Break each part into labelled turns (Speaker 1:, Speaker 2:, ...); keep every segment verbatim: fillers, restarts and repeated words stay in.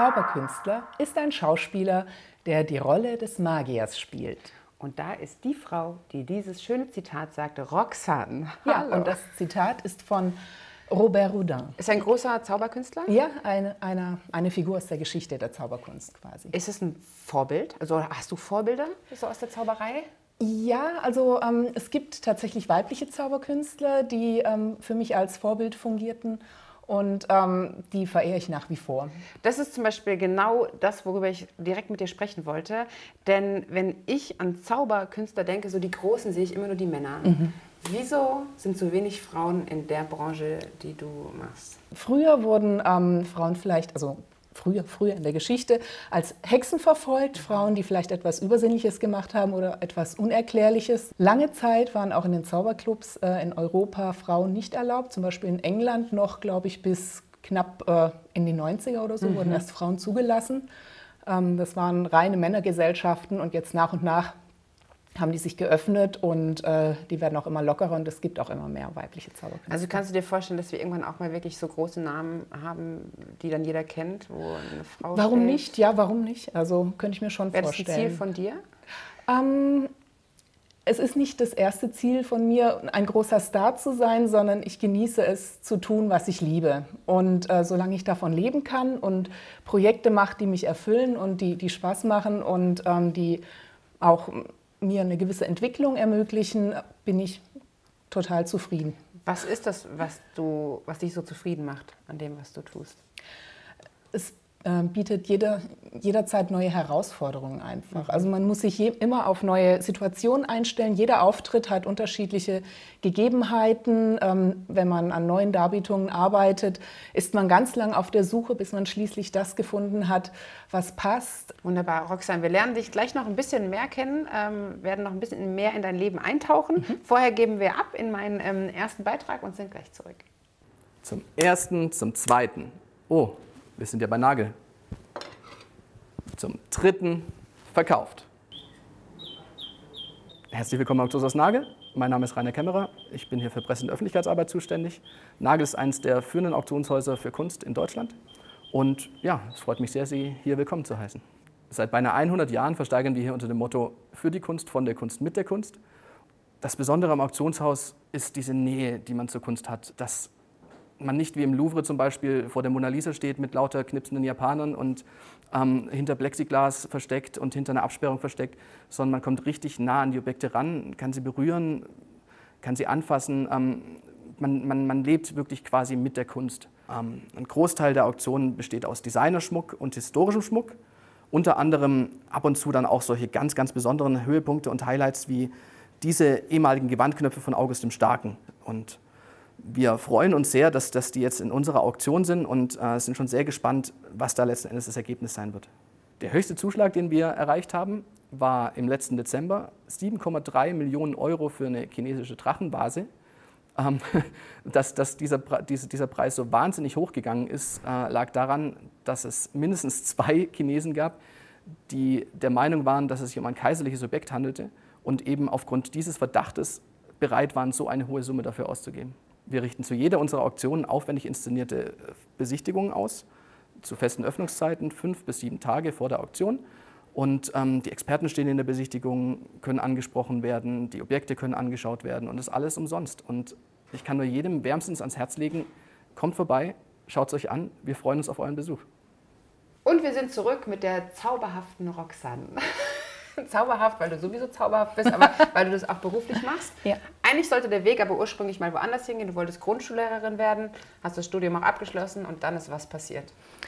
Speaker 1: Zauberkünstler ist ein Schauspieler, der die Rolle des Magiers spielt.
Speaker 2: Und da ist die Frau, die dieses schöne Zitat sagte, Roxane.
Speaker 1: Ja, und das Zitat ist von Robert Houdin.
Speaker 2: Ist ein großer Zauberkünstler?
Speaker 1: Ja, eine, eine, eine Figur aus der Geschichte der Zauberkunst quasi.
Speaker 2: Ist es ein Vorbild? Also hast du Vorbilder so aus der Zauberei?
Speaker 1: Ja, also ähm, es gibt tatsächlich weibliche Zauberkünstler, die ähm, für mich als Vorbild fungierten. Und ähm, die verehre ich nach wie vor.
Speaker 2: Das ist zum Beispiel genau das, worüber ich direkt mit dir sprechen wollte. Denn wenn ich an Zauberkünstler denke, so die Großen, sehe ich immer nur die Männer. Mhm. Wieso sind so wenig Frauen in der Branche, die du machst?
Speaker 1: Früher wurden ähm, Frauen vielleicht, also früher, früher in der Geschichte, als Hexen verfolgt. Frauen, die vielleicht etwas Übersinnliches gemacht haben oder etwas Unerklärliches. Lange Zeit waren auch in den Zauberclubs äh, in Europa Frauen nicht erlaubt. Zum Beispiel in England noch, glaube ich, bis knapp äh, in die neunziger oder so mhm. wurden erst Frauen zugelassen. Ähm, das waren reine Männergesellschaften und jetzt nach und nach haben die sich geöffnet und äh, die werden auch immer lockerer und es gibt auch immer mehr weibliche Zauberkünstler.
Speaker 2: Also kannst du dir vorstellen, dass wir irgendwann auch mal wirklich so große Namen haben, die dann jeder kennt, wo eine Frau
Speaker 1: Warum
Speaker 2: steht?
Speaker 1: nicht? Ja, warum nicht? Also könnte ich mir schon
Speaker 2: Wäre
Speaker 1: vorstellen.
Speaker 2: Das ein Ziel von dir?
Speaker 1: Ähm, es ist nicht das erste Ziel von mir, ein großer Star zu sein, sondern ich genieße es zu tun, was ich liebe. Und äh, solange ich davon leben kann und Projekte mache, die mich erfüllen und die, die Spaß machen und ähm, die auch mir eine gewisse Entwicklung ermöglichen, bin ich total zufrieden.
Speaker 2: Was ist das, was, du, was dich so zufrieden macht an dem, was du tust?
Speaker 1: Es äh, bietet jeder, jederzeit neue Herausforderungen einfach. Also man muss sich je, immer auf neue Situationen einstellen. Jeder Auftritt hat unterschiedliche Gegebenheiten. Ähm, wenn man an neuen Darbietungen arbeitet, ist man ganz lang auf der Suche, bis man schließlich das gefunden hat, was passt.
Speaker 2: Wunderbar, Roxane, wir lernen dich gleich noch ein bisschen mehr kennen, ähm, werden noch ein bisschen mehr in dein Leben eintauchen. Mhm. Vorher geben wir ab in meinen ähm, ersten Beitrag und sind gleich zurück.
Speaker 3: Zum ersten, zum zweiten. Oh, wir sind ja bei Nagel. Zum dritten, verkauft. Herzlich willkommen am Auktionshaus Nagel. Mein Name ist Rainer Kämmerer. Ich bin hier für Presse- und Öffentlichkeitsarbeit zuständig. Nagel ist eines der führenden Auktionshäuser für Kunst in Deutschland. Und ja, es freut mich sehr, Sie hier willkommen zu heißen. Seit beinahe hundert Jahren versteigern wir hier unter dem Motto für die Kunst, von der Kunst, mit der Kunst. Das Besondere am Auktionshaus ist diese Nähe, die man zur Kunst hat. Dass man nicht wie im Louvre zum Beispiel vor der Mona Lisa steht mit lauter knipsenden Japanern und ähm, hinter Plexiglas versteckt und hinter einer Absperrung versteckt, sondern man kommt richtig nah an die Objekte ran, kann sie berühren, kann sie anfassen. Ähm, man, man, man lebt wirklich quasi mit der Kunst. Ähm, ein Großteil der Auktionen besteht aus Designerschmuck und historischem Schmuck. Unter anderem ab und zu dann auch solche ganz, ganz besonderen Höhepunkte und Highlights wie diese ehemaligen Gewandknöpfe von August dem Starken. Und wir freuen uns sehr, dass, dass die jetzt in unserer Auktion sind und äh, sind schon sehr gespannt, was da letzten Endes das Ergebnis sein wird. Der höchste Zuschlag, den wir erreicht haben, war im letzten Dezember sieben Komma drei Millionen Euro für eine chinesische Drachenvase. Ähm, dass dass dieser, dieser Preis so wahnsinnig hochgegangen ist, äh, lag daran, dass es mindestens zwei Chinesen gab, die der Meinung waren, dass es sich um ein kaiserliches Objekt handelte und eben aufgrund dieses Verdachtes bereit waren, so eine hohe Summe dafür auszugeben. Wir richten zu jeder unserer Auktionen aufwendig inszenierte Besichtigungen aus, zu festen Öffnungszeiten, fünf bis sieben Tage vor der Auktion. Und ähm, die Experten stehen in der Besichtigung, können angesprochen werden, die Objekte können angeschaut werden und das alles umsonst. Und ich kann nur jedem wärmstens ans Herz legen, kommt vorbei, schaut es euch an, wir freuen uns auf euren Besuch.
Speaker 2: Und wir sind zurück mit der zauberhaften Roxane. Zauberhaft, weil du sowieso zauberhaft bist, aber weil du das auch beruflich machst.
Speaker 1: Ja.
Speaker 2: Eigentlich sollte der Weg aber ursprünglich mal woanders hingehen. Du wolltest Grundschullehrerin werden, hast das Studium auch abgeschlossen und dann ist was passiert.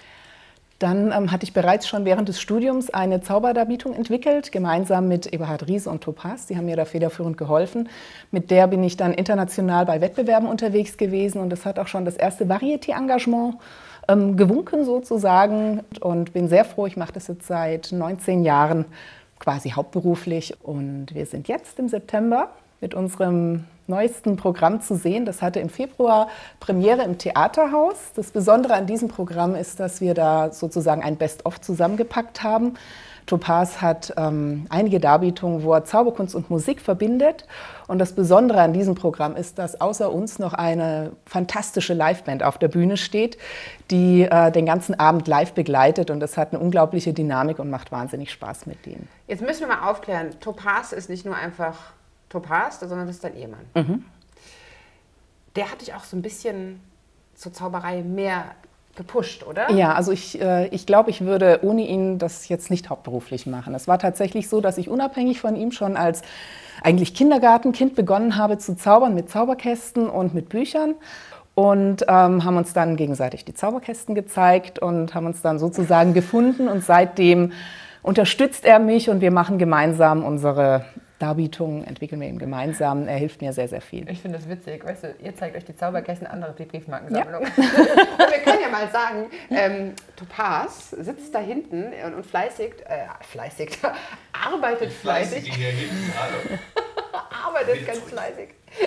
Speaker 1: Dann ähm, hatte ich bereits schon während des Studiums eine Zauberdarbietung entwickelt, gemeinsam mit Eberhard Riese und Topaz. Die haben mir da federführend geholfen. Mit der bin ich dann international bei Wettbewerben unterwegs gewesen und das hat auch schon das erste Varieté-Engagement ähm, gewunken sozusagen und bin sehr froh, ich mache das jetzt seit neunzehn Jahren quasi hauptberuflich und wir sind jetzt im September mit unserem neuesten Programm zu sehen. Das hatte im Februar Premiere im Theaterhaus. Das Besondere an diesem Programm ist, dass wir da sozusagen ein Best-of zusammengepackt haben Topaz hat ähm, einige Darbietungen, wo er Zauberkunst und Musik verbindet. Und das Besondere an diesem Programm ist, dass außer uns noch eine fantastische Liveband auf der Bühne steht, die äh, den ganzen Abend live begleitet. Und das hat eine unglaubliche Dynamik und macht wahnsinnig Spaß mit denen.
Speaker 2: Jetzt müssen wir mal aufklären, Topaz ist nicht nur einfach Topaz, sondern das ist dein Ehemann. Mhm. Der hat dich auch so ein bisschen zur Zauberei mehr gepusht, oder?
Speaker 1: Ja, also ich, äh, ich glaube, ich würde ohne ihn das jetzt nicht hauptberuflich machen. Es war tatsächlich so, dass ich unabhängig von ihm schon als eigentlich Kindergartenkind begonnen habe zu zaubern mit Zauberkästen und mit Büchern. Und ähm, haben uns dann gegenseitig die Zauberkästen gezeigt und haben uns dann sozusagen gefunden. Und seitdem unterstützt er mich und wir machen gemeinsam unsere Darbietungen, entwickeln wir eben gemeinsam. Er hilft mir sehr, sehr viel.
Speaker 2: Ich finde das witzig. Weißt du, ihr zeigt euch die Zauberkästen, andere die Briefmarkensammlung. Ja. Und wir können ja mal sagen, ähm, Topaz sitzt da hinten und, und fleißig, äh, fleißig, arbeitet fleißig. Fleißig hier hinten, hallo. arbeitet ganz fleißig.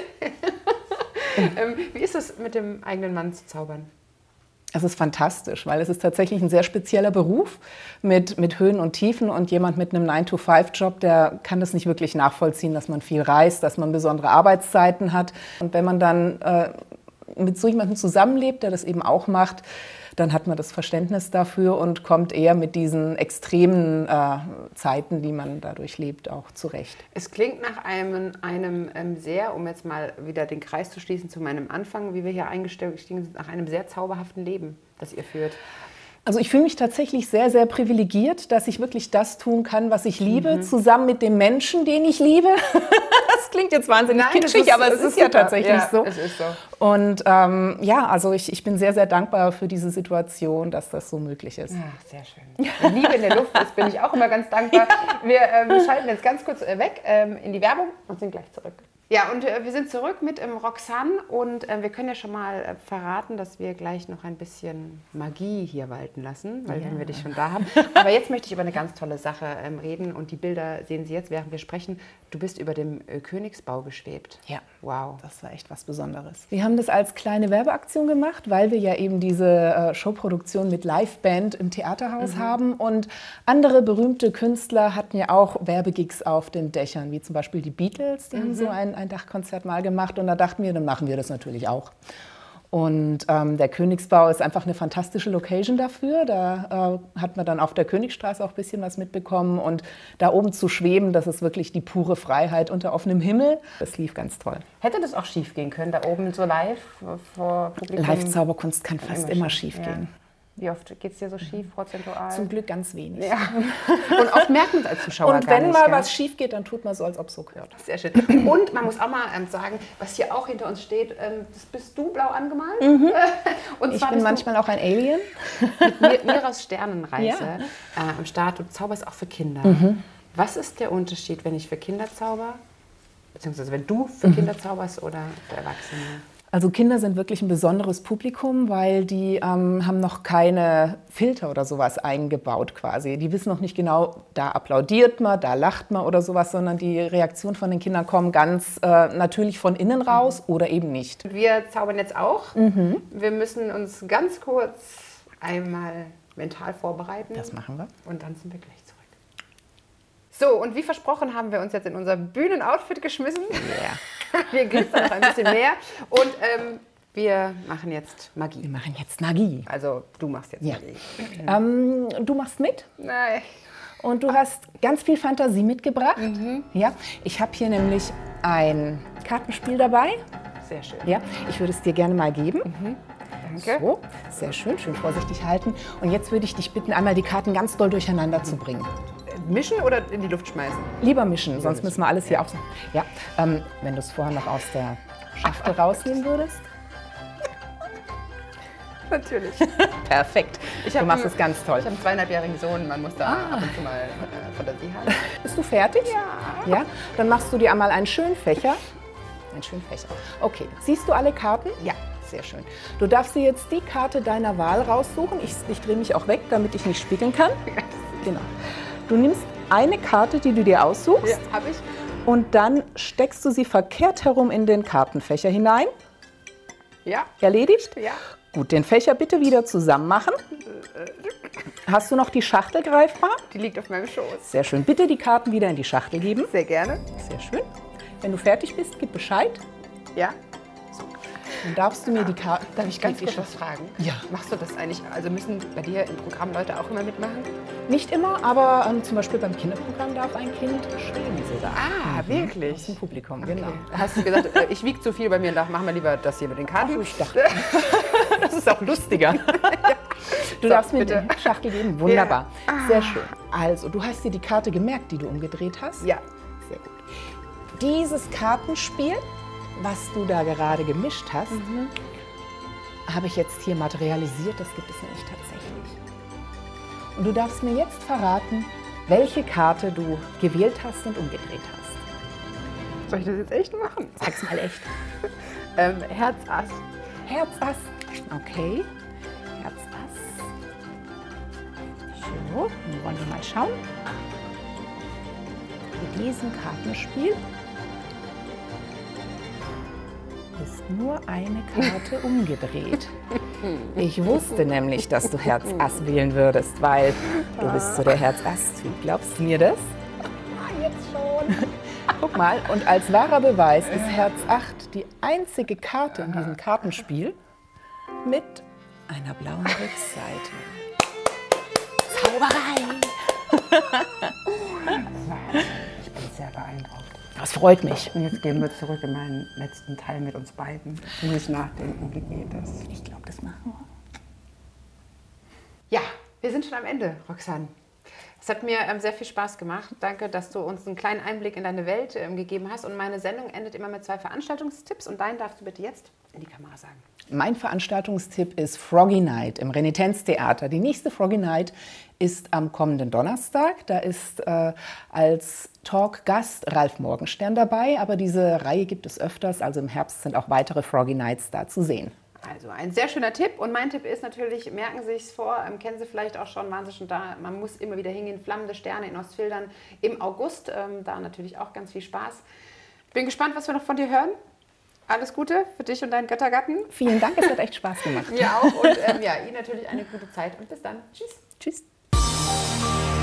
Speaker 2: ähm, wie ist es, mit dem eigenen Mann zu zaubern?
Speaker 1: Es ist fantastisch, weil es ist tatsächlich ein sehr spezieller Beruf mit, mit Höhen und Tiefen und jemand mit einem nine to five Job, der kann das nicht wirklich nachvollziehen, dass man viel reist, dass man besondere Arbeitszeiten hat. Und wenn man dann äh, mit so jemandem zusammenlebt, der das eben auch macht, dann hat man das Verständnis dafür und kommt eher mit diesen extremen äh, Zeiten, die man dadurch lebt, auch zurecht.
Speaker 2: Es klingt nach einem, einem ähm, sehr, um jetzt mal wieder den Kreis zu schließen zu meinem Anfang, wie wir hier eingestiegen sind, nach einem sehr zauberhaften Leben, das ihr führt.
Speaker 1: Also ich fühle mich tatsächlich sehr, sehr privilegiert, dass ich wirklich das tun kann, was ich liebe, mhm. zusammen mit dem Menschen, den ich liebe. Das klingt jetzt wahnsinnig Nein, kitschig, ist, aber es ist, ist ja tatsächlich ja, so.
Speaker 2: Es ist so.
Speaker 1: Und ähm, ja, also ich, ich bin sehr, sehr dankbar für diese Situation, dass das so möglich ist.
Speaker 2: Ach, sehr schön. Wenn Liebe in der Luft ist, bin ich auch immer ganz dankbar. Wir ähm, schalten jetzt ganz kurz äh, weg ähm, in die Werbung und sind gleich zurück. Ja, und äh, wir sind zurück mit ähm, Roxanne und äh, wir können ja schon mal äh, verraten, dass wir gleich noch ein bisschen Magie hier walten lassen, weil ja. wenn wir dich schon da haben. Aber jetzt möchte ich über eine ganz tolle Sache ähm, reden und die Bilder sehen Sie jetzt, während wir sprechen. Du bist über dem äh, Königsbau geschwebt.
Speaker 1: Ja,
Speaker 2: wow.
Speaker 1: Das war echt was Besonderes. Wir haben das als kleine Werbeaktion gemacht, weil wir ja eben diese äh, Showproduktion mit Liveband im Theaterhaus mhm. haben und andere berühmte Künstler hatten ja auch Werbegigs auf den Dächern, wie zum Beispiel die Beatles, die mhm. haben so ein ein Dachkonzert mal gemacht und da dachten wir, dann machen wir das natürlich auch. Und ähm, der Königsbau ist einfach eine fantastische Location dafür. Da äh, hat man dann auf der Königstraße auch ein bisschen was mitbekommen und da oben zu schweben, das ist wirklich die pure Freiheit unter offenem Himmel. Das lief ganz toll.
Speaker 2: Hätte das auch schief gehen können, da oben so live vor Publikum?
Speaker 1: Live-Zauberkunst kann fast immer schief
Speaker 2: ja.
Speaker 1: gehen.
Speaker 2: Wie oft geht es dir so schief, prozentual?
Speaker 1: Zum Glück ganz wenig.
Speaker 2: Ja. Und oft merkt man es als Zuschauer
Speaker 1: Und
Speaker 2: gar
Speaker 1: wenn
Speaker 2: nicht,
Speaker 1: mal
Speaker 2: gell?
Speaker 1: was schief geht, dann tut man so, als ob es so gehört.
Speaker 2: Sehr schön. Und man muss auch mal ähm, sagen, was hier auch hinter uns steht, ähm, das bist du blau angemalt.
Speaker 1: Mhm.
Speaker 2: Und
Speaker 1: ich bin manchmal auch ein Alien.
Speaker 2: Mit Miras Sternenreise ja. äh, am Start. Du zauberst auch für Kinder. Mhm. Was ist der Unterschied, wenn ich für Kinder zauber? Beziehungsweise wenn du für mhm. Kinder zauberst oder für Erwachsene?
Speaker 1: Also Kinder sind wirklich ein besonderes Publikum, weil die ähm, haben noch keine Filter oder sowas eingebaut quasi. Die wissen noch nicht genau, da applaudiert man, da lacht man oder sowas, sondern die Reaktionen von den Kindern kommen ganz äh, natürlich von innen raus mhm. oder eben nicht.
Speaker 2: Wir zaubern jetzt auch. Mhm. Wir müssen uns ganz kurz einmal mental vorbereiten.
Speaker 1: Das machen wir.
Speaker 2: Und dann sind wir gleich zurück. So, und wie versprochen haben wir uns jetzt in unser Bühnenoutfit geschmissen.
Speaker 1: Ja. Yeah.
Speaker 2: Wir glitzern noch ein bisschen mehr und ähm, wir machen jetzt Magie.
Speaker 1: Wir machen jetzt Magie.
Speaker 2: Also du machst jetzt
Speaker 1: ja.
Speaker 2: Magie.
Speaker 1: Ähm, du machst mit?
Speaker 2: Nein.
Speaker 1: Und du hast ganz viel Fantasie mitgebracht. Mhm. Ja. Ich habe hier nämlich ein Kartenspiel dabei.
Speaker 2: Sehr schön.
Speaker 1: Ja. Ich würde es dir gerne mal geben.
Speaker 2: Mhm. Danke.
Speaker 1: So, sehr schön, schön vorsichtig halten. Und jetzt würde ich dich bitten, einmal die Karten ganz doll durcheinander mhm. zu bringen.
Speaker 2: Mischen oder in die Luft schmeißen?
Speaker 1: Lieber mischen, sonst müssen wir alles hier auf. Ja, ähm, wenn du es vorher noch aus der Schachtel rausnehmen würdest.
Speaker 2: Natürlich.
Speaker 1: Perfekt. Ich du machst es ganz toll.
Speaker 2: Ich habe einen zweieinhalbjährigen Sohn, man muss da ah. ab und zu mal äh, Fantasie haben.
Speaker 1: Bist du fertig?
Speaker 2: Ja.
Speaker 1: Ja. Dann machst du dir einmal einen schönen Fächer. Einen schönen Fächer. Okay, siehst du alle Karten?
Speaker 2: Ja.
Speaker 1: Sehr schön. Du darfst dir jetzt die Karte deiner Wahl raussuchen. Ich, ich drehe mich auch weg, damit ich nicht spiegeln kann. Genau. Du nimmst eine Karte, die du dir aussuchst.
Speaker 2: Ja, habe ich.
Speaker 1: Und dann steckst du sie verkehrt herum in den Kartenfächer hinein.
Speaker 2: Ja.
Speaker 1: Erledigt?
Speaker 2: Ja.
Speaker 1: Gut, den Fächer bitte wieder zusammen machen. Hast du noch die Schachtel greifbar?
Speaker 2: Die liegt auf meinem Schoß.
Speaker 1: Sehr schön. Bitte die Karten wieder in die Schachtel geben.
Speaker 2: Sehr gerne.
Speaker 1: Sehr schön. Wenn du fertig bist, gib Bescheid.
Speaker 2: Ja.
Speaker 1: Dann darfst du mir die Karten...
Speaker 2: Darf ich ganz kurz was fragen?
Speaker 1: Ja.
Speaker 2: Machst du das eigentlich, also müssen bei dir im Programm Leute auch immer mitmachen?
Speaker 1: Nicht immer, aber ähm, zum Beispiel beim Kinderprogramm darf ein Kind stehen sogar.
Speaker 2: Ah,
Speaker 1: Aus
Speaker 2: wirklich?
Speaker 1: dem Publikum, genau.
Speaker 2: Da hast du gesagt, äh, ich wiege zu viel bei mir, da machen wir lieber das hier mit den Karten.
Speaker 1: Ach, ich dachte, das ist auch lustiger. Du
Speaker 2: So,
Speaker 1: darfst mir
Speaker 2: bitte.
Speaker 1: die Schachtel geben. Wunderbar.
Speaker 2: Ja.
Speaker 1: Sehr schön. Also, du hast dir die Karte gemerkt, die du umgedreht hast?
Speaker 2: Ja.
Speaker 1: Sehr gut. Dieses Kartenspiel, was du da gerade gemischt hast,
Speaker 2: Mhm.
Speaker 1: habe ich jetzt hier materialisiert. Das gibt es nämlich tatsächlich. Und du darfst mir jetzt verraten, welche Karte du gewählt hast und umgedreht hast.
Speaker 2: Soll ich das jetzt echt machen?
Speaker 1: Sag's mal echt.
Speaker 2: Ähm, Herz Ass.
Speaker 1: Herz Ass. Okay. Herz Ass. So, dann wollen wir mal schauen. Bei diesem Kartenspiel ist nur eine Karte umgedreht. Ich wusste nämlich, dass du Herz Ass wählen würdest, weil du bist so der Herz Ass-Typ. Glaubst du mir das?
Speaker 2: Jetzt schon.
Speaker 1: Guck mal, und als wahrer Beweis ist Herz acht die einzige Karte in diesem Kartenspiel mit einer blauen Rückseite. Zauberei!
Speaker 2: Ich bin sehr beeindruckt.
Speaker 1: Das freut mich.
Speaker 2: Und jetzt gehen wir zurück in meinen letzten Teil mit uns beiden. Jetzt muss ich nachdenken, wie geht das?
Speaker 1: Ich glaube, das machen wir.
Speaker 2: Ja, wir sind schon am Ende, Roxanne. Es hat mir ähm, sehr viel Spaß gemacht. Danke, dass du uns einen kleinen Einblick in deine Welt ähm, gegeben hast. Und meine Sendung endet immer mit zwei Veranstaltungstipps. Und deinen darfst du bitte jetzt in die Kamera sagen.
Speaker 1: Mein Veranstaltungstipp ist Froggy Night im Renitenztheater. Die nächste Froggy Night ist am kommenden Donnerstag. Da ist äh, als Talk-Gast Ralf Morgenstern dabei. Aber diese Reihe gibt es öfters. Also im Herbst sind auch weitere Froggy Nights da zu sehen.
Speaker 2: Also ein sehr schöner Tipp. Und mein Tipp ist natürlich, merken Sie es vor, ähm, kennen Sie vielleicht auch schon, waren Sie schon da. Man muss immer wieder hingehen. Flammende Sterne in Ostfildern im August. Ähm, da natürlich auch ganz viel Spaß. Bin gespannt, was wir noch von dir hören. Alles Gute für dich und deinen Göttergatten.
Speaker 1: Vielen Dank, es hat echt Spaß gemacht.
Speaker 2: Mir auch. Und ähm, ja, Ihnen natürlich eine gute Zeit. Und bis dann. Tschüss.
Speaker 1: Tschüss.